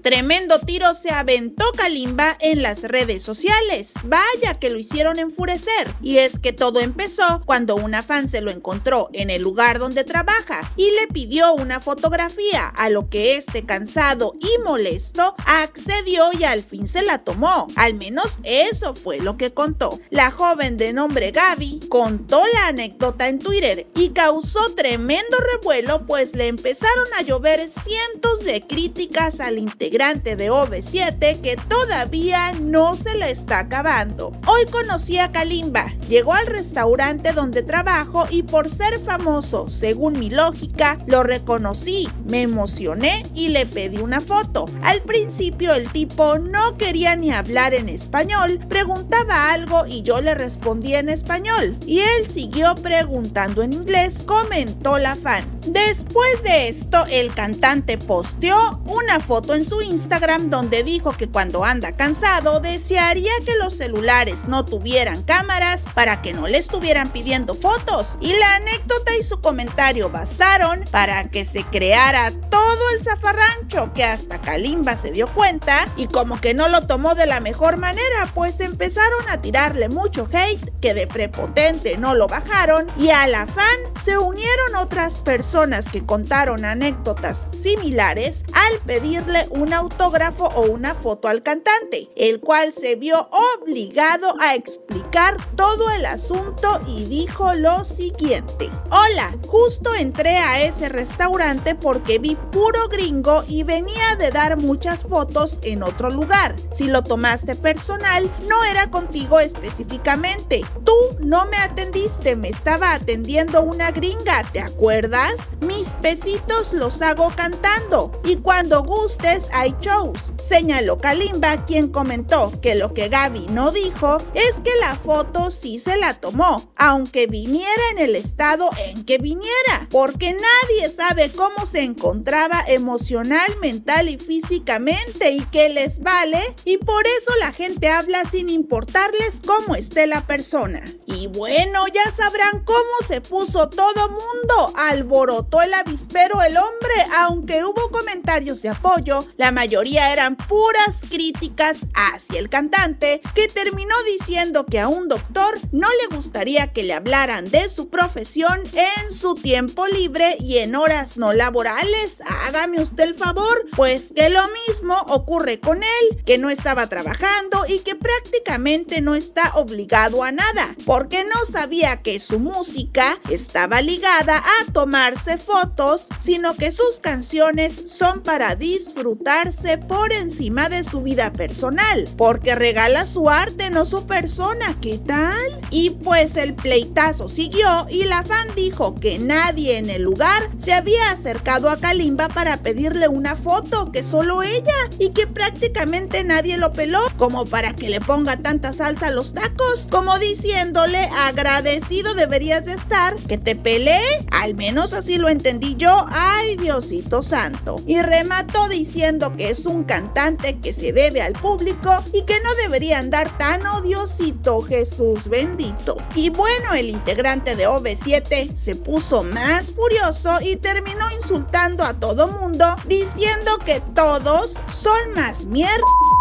Tremendo tiro se aventó Kalimba en las redes sociales. Vaya que lo hicieron enfurecer. Y es que todo empezó cuando una fan se lo encontró en el lugar donde trabaja y le pidió una fotografía, a lo que este, cansado y molesto, accedió y al fin se la tomó. Al menos eso fue lo que contó. La joven de nombre Gaby contó la anécdota en Twitter y causó tremendo revuelo, pues le empezaron a llover cientos de críticas al integrante de OV7 que todavía no se le está acabando. Hoy conocí a Kalimba, llegó al restaurante donde trabajo y por ser famoso, según mi lógica, lo reconocí, me emocioné y le pedí una foto. Al principio el tipo no quería ni hablar en español, preguntaba algo y yo le respondí en español y él siguió preguntando en inglés, comentó la fan. Después de esto, el cantante posteó una foto en su Instagram donde dijo que cuando anda cansado desearía que los celulares no tuvieran cámaras para que no le estuvieran pidiendo fotos, y la anécdota y su comentario bastaron para que se creara todo el zafarrancho que hasta Kalimba se dio cuenta y como que no lo tomó de la mejor manera, pues empezaron a tirarle mucho hate, que de prepotente no lo bajaron, y a la fan se unieron otras personas que contaron anécdotas similares al pedirle un autógrafo o una foto al cantante, el cual se vio obligado a explicar todo el asunto y dijo lo siguiente: hola, justo entré a ese restaurante porque vi puro gringo y venía de dar muchas fotos en otro lugar. Si lo tomaste personal, no era contigo específicamente. Tú no me atendiste, me estaba atendiendo una gringa, ¿te acuerdas? Mis pesitos los hago cantando y cuando gustes hay shows, señaló Kalimba, quien comentó que lo que Gaby no dijo es que la foto sí se la tomó, aunque viniera en el estado en que viniera, porque nadie sabe cómo se encontraba emocional, mental y físicamente y qué les vale, y por eso la gente habla sin importarles cómo esté la persona. Y bueno, ya sabrán cómo se puso todo mundo, alborotó el avispero el hombre, aunque hubo comentarios de apoyo, la mayoría eran puras críticas hacia el cantante, que terminó diciendo que a un doctor no le gustaría que le hablaran de su profesión en su tiempo libre y en horas no laborales. Hágame usted el favor, pues que lo mismo ocurre con él, que no estaba trabajando y que prácticamente no está obligado a nada, porque no sabía que su música estaba ligada a tomarse fotos, sino que sus canciones son para disfrutarse por encima de su vida personal, porque regala su arte, no su persona. ¿Qué tal? Y pues el pleitazo siguió y la fan dijo que nadie en el lugar se había acercado a Kalimba para pedirle una foto, que solo ella, y que prácticamente nadie lo peló como para que le ponga tanta salsa a los tacos, como diciéndole: agradecido deberías de estar, que te peleé, al menos así lo entendí yo, ay Diosito santo. Y remató diciendo que es un cantante que se debe al público y que no debería andar tan odiosito, Jesús bendito. Y bueno, el integrante de OV7 se puso más furioso y terminó insultando a todo mundo, diciendo que todos son más mierda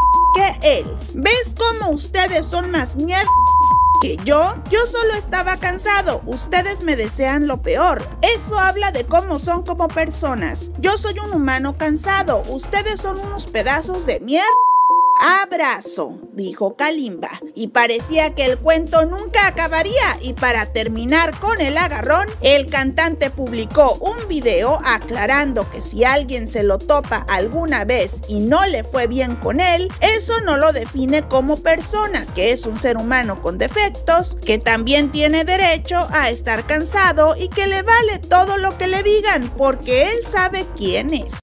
que él. ¿Ves cómo ustedes son más mierda que yo? Yo solo estaba cansado, ustedes me desean lo peor. Eso habla de cómo son como personas. Yo soy un humano cansado, ustedes son unos pedazos de mierda. Abrazo, dijo Kalimba, y parecía que el cuento nunca acabaría, y para terminar con el agarrón, el cantante publicó un video aclarando que si alguien se lo topa alguna vez y no le fue bien con él, eso no lo define como persona, que es un ser humano con defectos, que también tiene derecho a estar cansado y que le vale todo lo que le digan, porque él sabe quién es.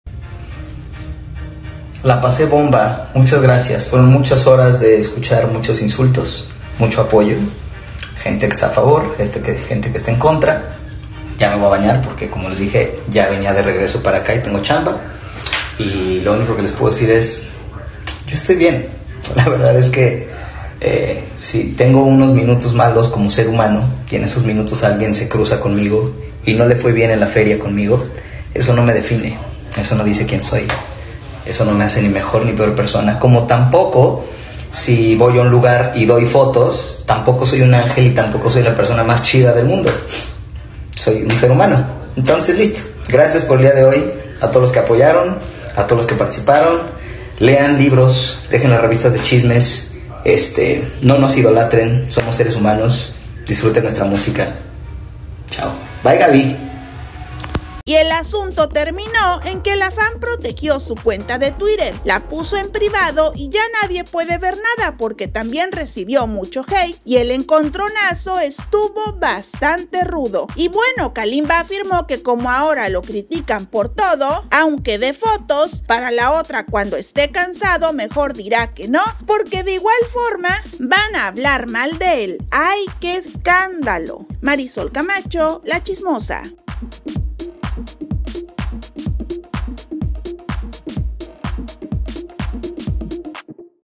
La pasé bomba, muchas gracias. Fueron muchas horas de escuchar muchos insultos, mucho apoyo, gente que está a favor, gente que está en contra. Ya me voy a bañar porque, como les dije, ya venía de regreso para acá y tengo chamba. Y lo único que les puedo decir es, yo estoy bien. La verdad es que si tengo unos minutos malos como ser humano y en esos minutos alguien se cruza conmigo y no le fue bien en la feria conmigo, eso no me define, eso no dice quién soy. Eso no me hace ni mejor ni peor persona. Como tampoco, si voy a un lugar y doy fotos, tampoco soy un ángel y tampoco soy la persona más chida del mundo. Soy un ser humano. Entonces, listo. Gracias por el día de hoy a todos los que apoyaron, a todos los que participaron. Lean libros, dejen las revistas de chismes, no nos idolatren, somos seres humanos, disfruten nuestra música. Chao. Bye, Gaby. Y el asunto terminó en que la fan protegió su cuenta de Twitter, la puso en privado y ya nadie puede ver nada porque también recibió mucho hate y el encontronazo estuvo bastante rudo. Y bueno, Kalimba afirmó que como ahora lo critican por todo, aunque de fotos, para la otra cuando esté cansado mejor dirá que no, porque de igual forma van a hablar mal de él. ¡Ay, qué escándalo! Marisol Camacho, La Chismosa.